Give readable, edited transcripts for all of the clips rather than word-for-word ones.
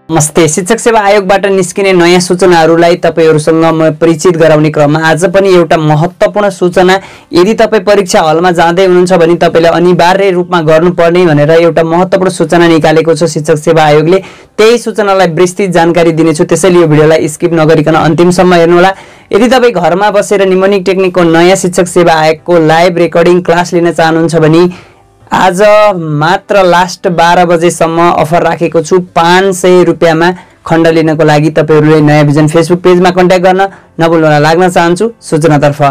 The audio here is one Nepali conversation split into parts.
नमस्ते। शिक्षक सेवा आयोगबाट निस्किने नयाँ सूचनाहरूलाई तपाईहरुसँग म परिचित गराउने क्रममा आज पनि एउटा महत्त्वपूर्ण सूचना, यदि तपाई परीक्षा हलमा जाँदै हुनुहुन्छ भने तपाईले अनिवार्य रूपमा गर्नुपर्ने भनेर एउटा महत्त्वपूर्ण सूचना निकालेको छ शिक्षक सेवा आयोगले। त्यही सूचनालाई विस्तृत जानकारी दिनेछु, त्यसैले यो भिडियोलाई स्किप नगरिकन अन्तिमसम्म हेर्नुहोला। यदि तपाई घरमा बसेर निमोनिक टेक्निकको नयाँ शिक्षक सेवा आयोगको लाइभ रेकर्डिङ क्लास लिन चाहनुहुन्छ भने आज मात्र लास्ट 12 बजेसम्म अफर राखेको छु। 500 रुपैयाँमा खण्ड लिनको लागि तपाईहरुले नयाँ भिजन फेसबुक पेजमा कन्ट्याक्ट गर्न नभुल्नुहोला। लाग्न चाहन्छु सूचनातर्फ।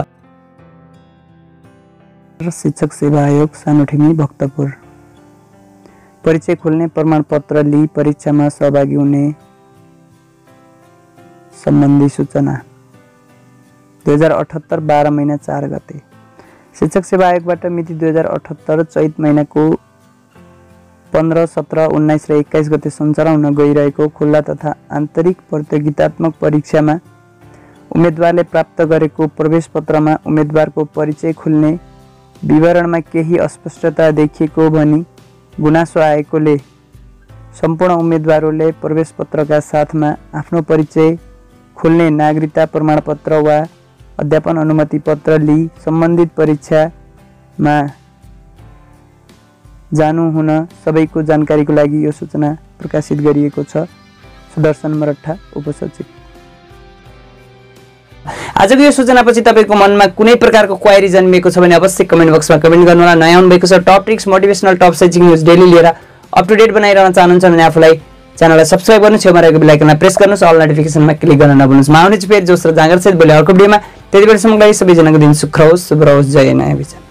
शिक्षक सेवा आयोग सानोठिमी भक्तपुर। परिचय खोल्ने प्रमाणपत्र लिई परीक्षामा सहभागी हुने सम्बन्धी सूचना 2078 12 महिना 4 गते। शिक्षक सेवा आयोगबाट मिति 2078 चैत महिनाको 15, 17, 19 र 21 गते सञ्चालन हुन गइरहेको खुल्ला तथा आन्तरिक प्रतियोगितात्मक परीक्षामा उम्मेदवारले प्राप्त गरेको प्रवेश पत्रमा उम्मेदवारको परिचय खुल्ने विवरणमा केही अस्पष्टता देखिएको भनी गुनासो आएकोले सम्पूर्ण उम्मेदवारहरूले प्रवेश पत्रका साथमा आफ्नो परिचय खुल्ने नागरिकता प्रमाणपत्र वा अध्यापन अनुमति पत्र लिई सम्बन्धित परीक्षामा जानु हुन सबैको जानकारीको लागि यो सूचना प्रकाशित गरिएको छ। सुदर्शन मरठा, उपसचिव। आजको यो सूचनापछि तपाईको मनमा कुनै प्रकारको क्वारी जन्मिएको छ भने अवश्य कमेन्ट बक्समा कमेन्ट गर्नुहोला। नयाँ आउनुभएको छ top tricks, motivational, top searching news daily लिएर अप टु डेट बनाइरहन चाहनुहुन्छ भने आफूलाई च्यानललाई सब्स्क्राइब गर्नु, छेउमा रहेको बेल आइकनलाई प्रेस गर्नुस्, अल नोटिफिकेसनमा क्लिक गर्न नभुल्नुस्। म आउने छु फेरि जोस र जाँगर सहित भोलि अर्को भिडियोमा। त्यतिबेरसम्मको लागि सबैजनाको दिन सुख रहोस्, शुभ रहोस्। जय नयाँ भिजन।